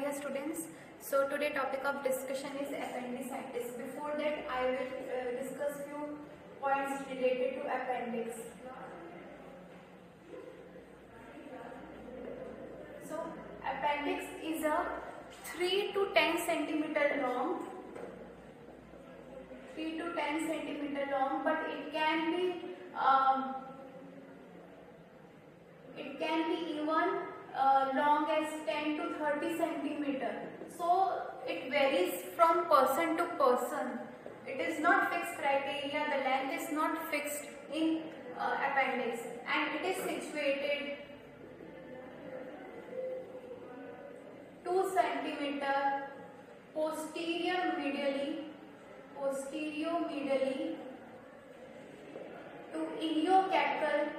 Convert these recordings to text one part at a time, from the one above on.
dear students. So today topic of discussion is appendicitis. Before that I will discuss few points related to appendix. So appendix is a 3 to 10 centimeter long, 3 to 10 centimeter long, but it can be even long as 10 to 30 centimeter. So it varies from person to person. It is not fixed criteria. The length is not fixed in appendix, and it is situated 2 centimeter posterior medially to iliocacal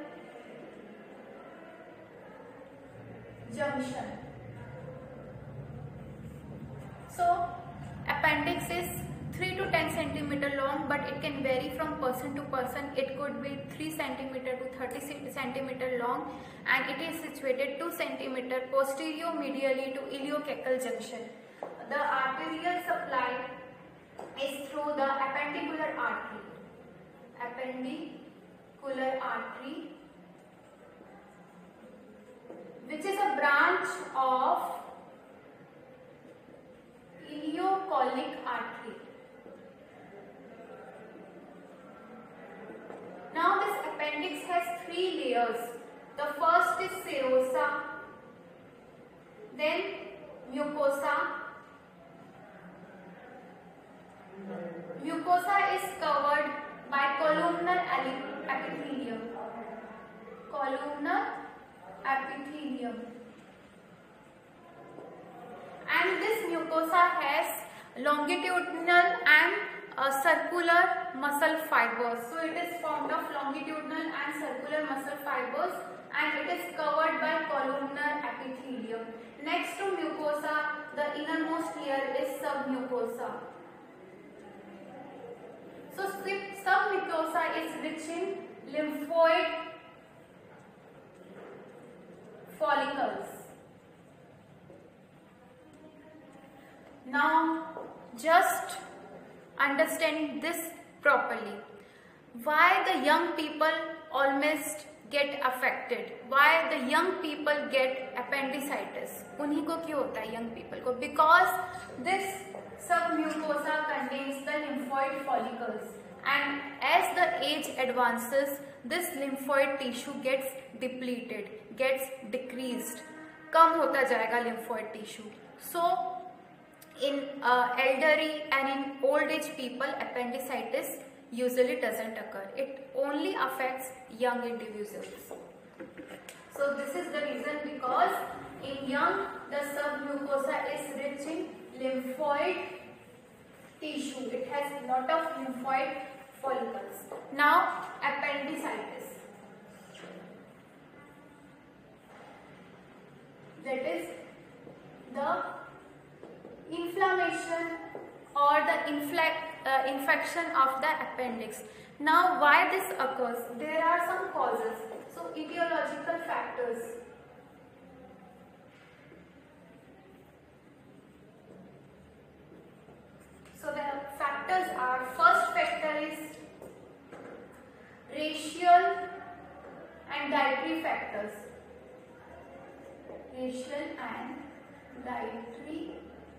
junction. So appendix is 3 to 10 centimeter long, but it can vary from person to person. It could be 3 centimeter to 30 centimeter long, and it is situated 2 centimeter posterior medially to iliocacal junction. The arterial supply is through the appendicular artery, which is a branch of ileocolic artery. Now this appendix has 3 layers. The first is serosa, then mucosa. Mucosa is covered by columnar epithelium. And this mucosa has longitudinal and circular muscle fibers. So it is formed of longitudinal and circular muscle fibers, and it is covered by columnar epithelium. Next to mucosa, the innermost layer is submucosa. So submucosa is rich in lymphoid follicles. Now just understand this properly. Why the young people almost get affected? Why the young people get appendicitis? उन्हीं को क्यों होता है young people को? Because this submucosa contains the lymphoid follicles, and as the age advances, this lymphoid tissue gets depleted, gets decreased. कम होता जाएगा lymphoid tissue. So in elderly and in old age people, appendicitis usually doesn't occur. It only affects young individuals. So this is the reason, because in young the submucosa is rich in lymphoid tissue. It has a lot of lymphoid follicles. Now appendicitis, that is the inflammation or the infection of the appendix. Now why this occurs? There are some causes. So etiological factors. So the factors are, first factor is racial and dietary factors. Racial and dietary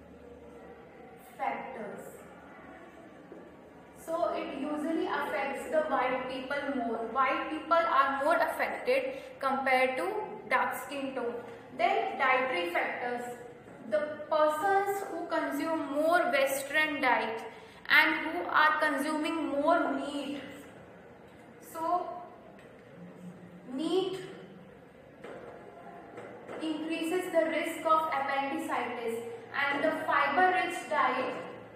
factors. So it usually affects the white people more. White people are more affected compared to dark skin tone. Then dietary factors. The persons who consume more Western diet and who are consuming more meat. So meat increases the risk of appendicitis, and the fiber-rich diet,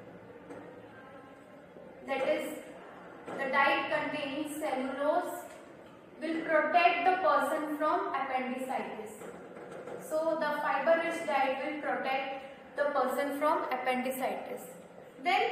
that is the diet containing cellulose, will protect the person from appendicitis. So the fiber-rich diet will protect the person from appendicitis. Then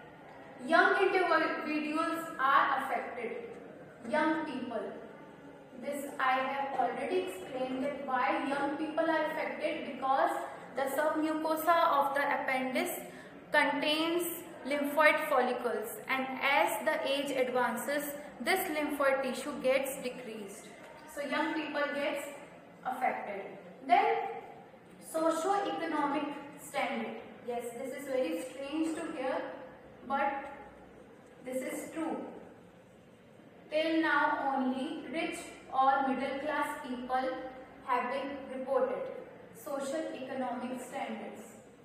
young individuals are affected. Young people. this I have already explained that why young people are affected, because the submucosa of the appendix contains lymphoid follicles, and as the age advances this lymphoid tissue gets decreased. So young people gets affected. Then socio-economic standard. Yes, this is very strange to hear, but this is true. Till now only rich or middle class people have been reported. Social economic standards.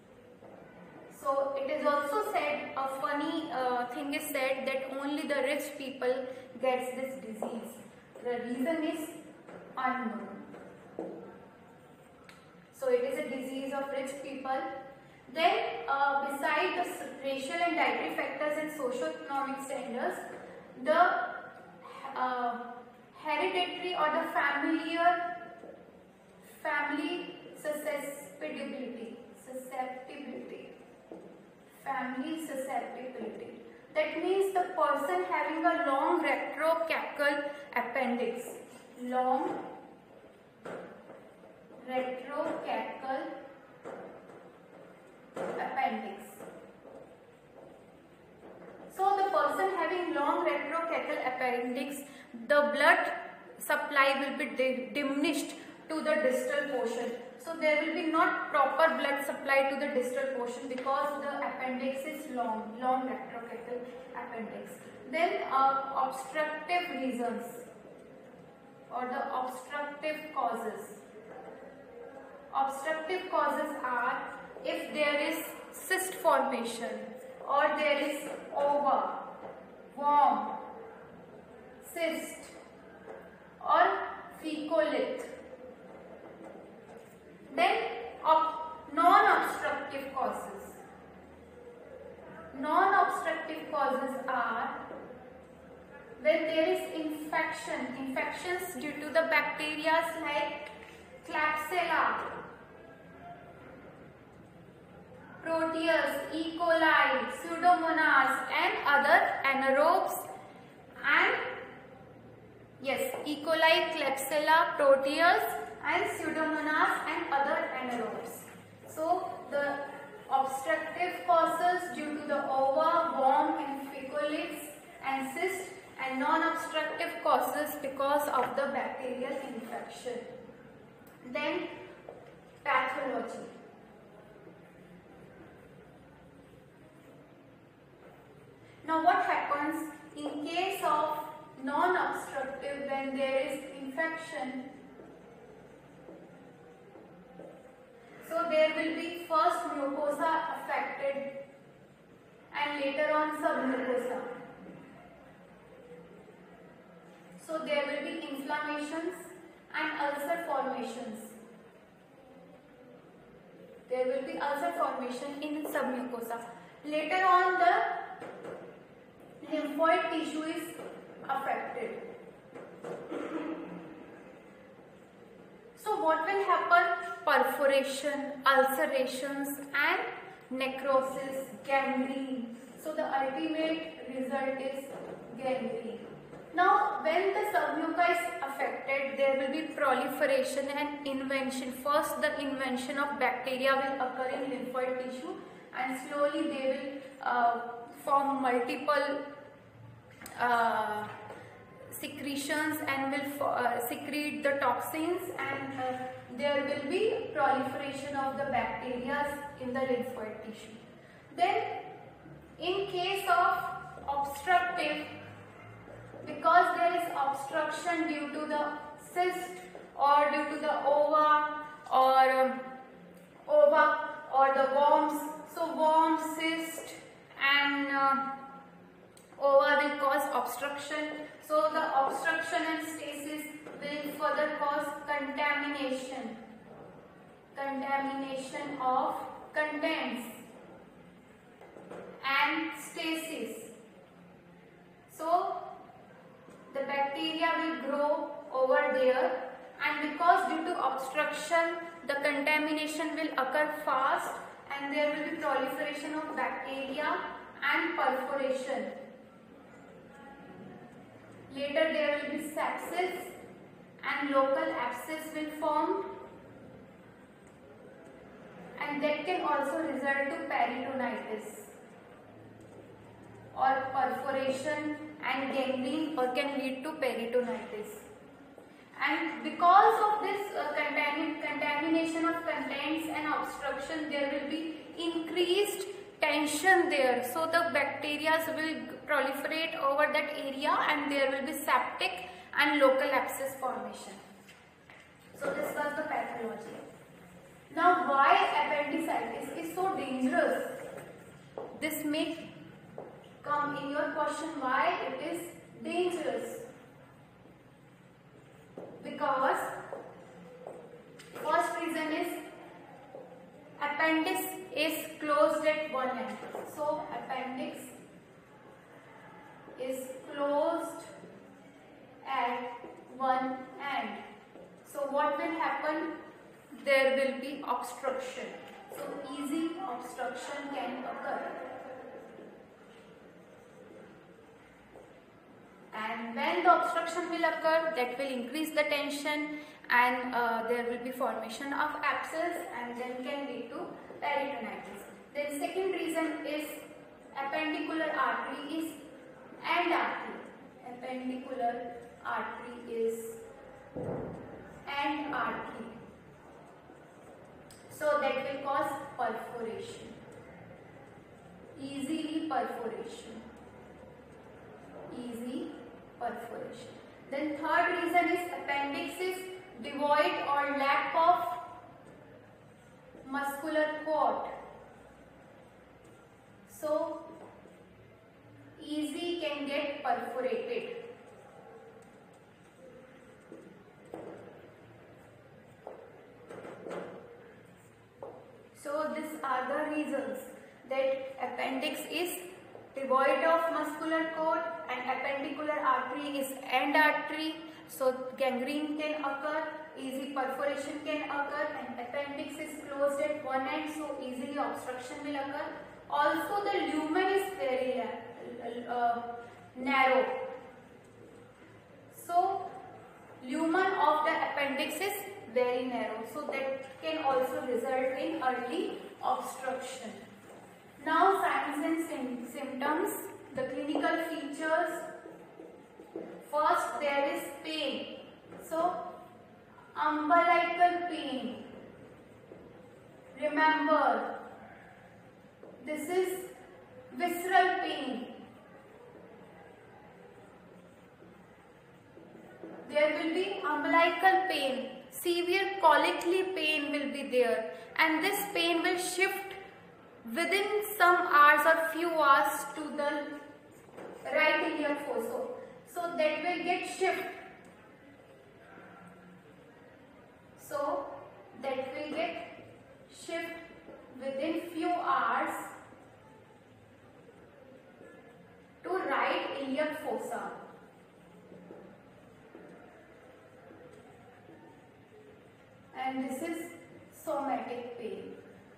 So it is also said, a funny thing is said, that only the rich people gets this disease. The reason is unknown. So it is a disease of rich people. Then beside the racial and dietary factors and socio-economic standards, the hereditary or the family susceptibility. Family susceptibility. That means the person having a long retrocacal appendix. Long retrocacal appendix. So the person having long retrocacal appendix, the blood supply will be diminished to the distal portion. So there will be not proper blood supply to the distal portion because the appendix is long retrocacal appendix. Then obstructive reasons or the obstructive causes. Obstructive causes are if there is cyst formation or there is ova, worm, cyst or fecalith. Then non-obstructive causes. Non-obstructive causes are when there is infections due to the bacteria like Klebsiella, Proteus, E. coli, Pseudomonas and other anaerobes, and yes, E. coli, Klebsiella, Proteus and Pseudomonas and other anaerobes. So the obstructive causes due to the ova, worm and fecalith and cyst, and non-obstructive causes because of the bacterial infection. Then pathology. Now what happens in case of non-obstructive when there is infection? So there will be first mucosa affected and later on submucosa. So there will be inflammations and ulcer formations. There will be ulcer formation in submucosa. Later on the lymphoid tissue is affected. So what will happen? Perforation, ulcerations and necrosis, gangrene. So the ultimate result is gangrene. Now when the submuca is affected, there will be proliferation and invention. First the invention of bacteria will occur in lymphoid tissue and slowly they will form multiple secretions and will secrete the toxins, and there will be proliferation of the bacteria in the lymphoid tissue. Then in case of obstructive, because there is obstruction due to the cyst or due to the ova or the worms, so worm, cyst and ova will cause obstruction. So the obstruction and stasis will further cause contamination of contents and stasis. So the bacteria will grow over there, and because due to obstruction the contamination will occur fast and there will be proliferation of bacteria and perforation. Later there will be sepsis and local abscess will form, and that can also result to peritonitis or perforation and gangrene, or can lead to peritonitis. And because of this contamination of contents and obstruction, there will be increased tension there. So the bacteria will proliferate over that area, and there will be septic and local abscess formation. So this was the pathology. Now, why appendicitis is so dangerous? This may come in your question, why it is dangerous. Because first reason is appendix is closed at one end. So appendix is closed at one end. So what will happen? There will be obstruction. So easy obstruction can occur. And when the obstruction will occur, that will increase the tension, and there will be formation of abscess, and then can lead to peritonitis. Then second reason is appendicular artery is end artery. Appendicular artery is end artery. So that will cause perforation. Easily perforation. Easy perforation. Then third reason is appendix is devoid or lack of muscular cord. So easy can get perforated. So these are the reasons that appendix is devoid of muscular cord and appendicular artery is end artery. So gangrene can occur, easy perforation can occur, and appendix is closed at one end, so easily obstruction will occur. Also the lumen is very narrow. So lumen of the appendix is very narrow, so that can also result in early obstruction. Now signs and symptoms, the clinical features. First there is pain. So umbilical pain. Remember, this is visceral pain. There will be umbilical pain. Severe colically pain will be there, and this pain will shift within some hours or few hours to the right iliac fossa. So that will get shift. So that will get shift within few hours to right iliac fossa. And this is somatic pain.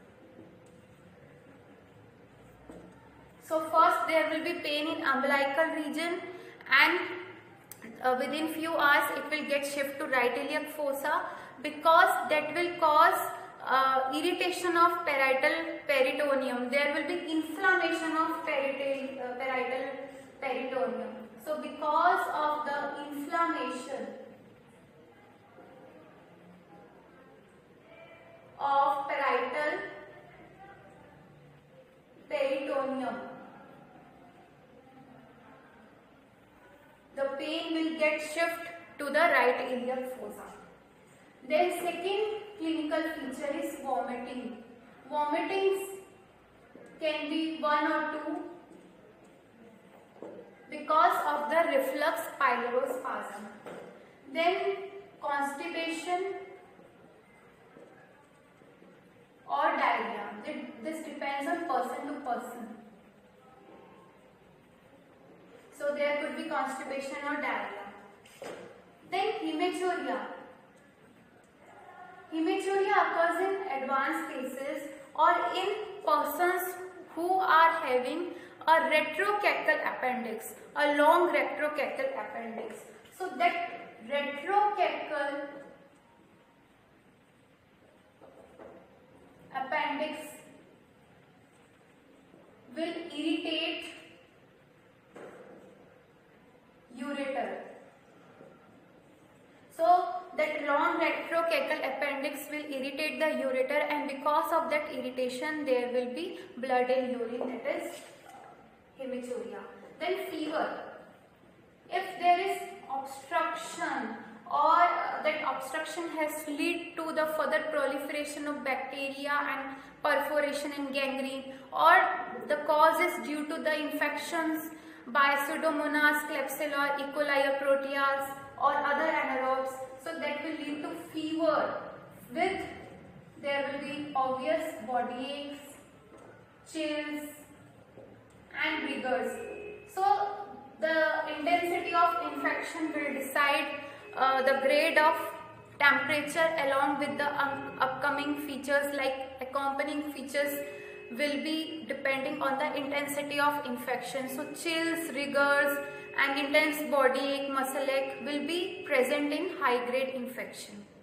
So first there will be pain in umbilical region, and within few hours it will get shift to right iliac fossa, because that will cause irritation of parietal peritoneum. There will be inflammation of parietal peritoneum. So because of the inflammation of parietal peritoneum, the pain will get shift to the right iliac fossa. Then second clinical feature is vomiting. Vomitings can be one or two because of the reflux pylorospasm. Then constipation or diarrhea. This depends on person to person. So there could be constipation or diarrhea. Then hematuria. Hematuria occurs in advanced cases or in persons who are having a retrocacal appendix, a long retrocacal appendix. So that retrocacal cacal appendix will irritate the ureter, and because of that irritation there will be blood in urine, that is hematuria. Then fever. If there is obstruction or that obstruction has lead to the further proliferation of bacteria and perforation and gangrene, or the cause is due to the infections by Pseudomonas, Klebsiella, E. coli or Proteus or other anaerobes, so that will lead to fever with there will be obvious body aches, chills and rigors. So the intensity of infection will decide the grade of temperature along with the upcoming features, like accompanying features will be depending on the intensity of infection. So chills, rigors and intense body ache, muscle ache will be present in high grade infection.